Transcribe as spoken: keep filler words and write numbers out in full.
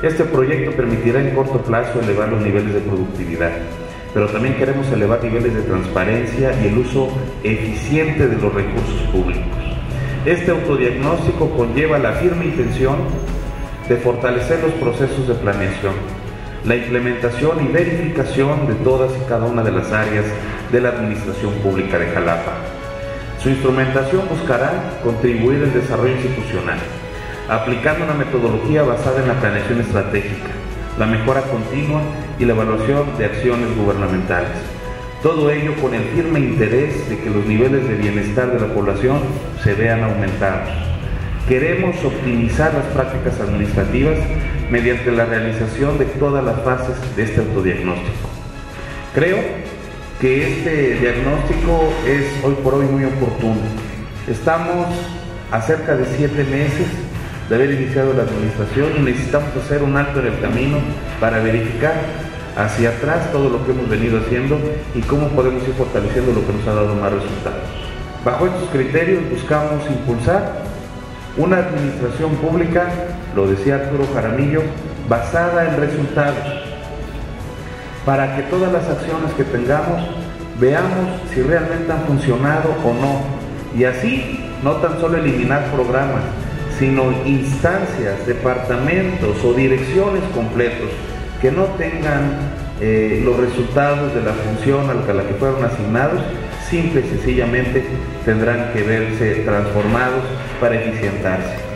Este proyecto permitirá en corto plazo elevar los niveles de productividad, pero también queremos elevar niveles de transparencia y el uso eficiente de los recursos públicos. Este autodiagnóstico conlleva la firme intención de fortalecer los procesos de planeación, la implementación y verificación de todas y cada una de las áreas de la Administración Pública de Jalapa. Su instrumentación buscará contribuir al desarrollo institucional, aplicando una metodología basada en la planeación estratégica, la mejora continua y la evaluación de acciones gubernamentales. Todo ello con el firme interés de que los niveles de bienestar de la población se vean aumentados. Queremos optimizar las prácticas administrativas mediante la realización de todas las fases de este autodiagnóstico. Creo que este diagnóstico es hoy por hoy muy oportuno. Estamos a cerca de siete meses de haber iniciado la administración y necesitamos hacer un alto en el camino para verificar hacia atrás todo lo que hemos venido haciendo y cómo podemos ir fortaleciendo lo que nos ha dado más resultados. Bajo estos criterios buscamos impulsar una administración pública, lo decía Arturo Jaramillo, basada en resultados, para que todas las acciones que tengamos veamos si realmente han funcionado o no, y así no tan solo eliminar programas, sino instancias, departamentos o direcciones completos que no tengan eh, los resultados de la función a la que fueron asignados, simple y sencillamente tendrán que verse transformados para eficientarse.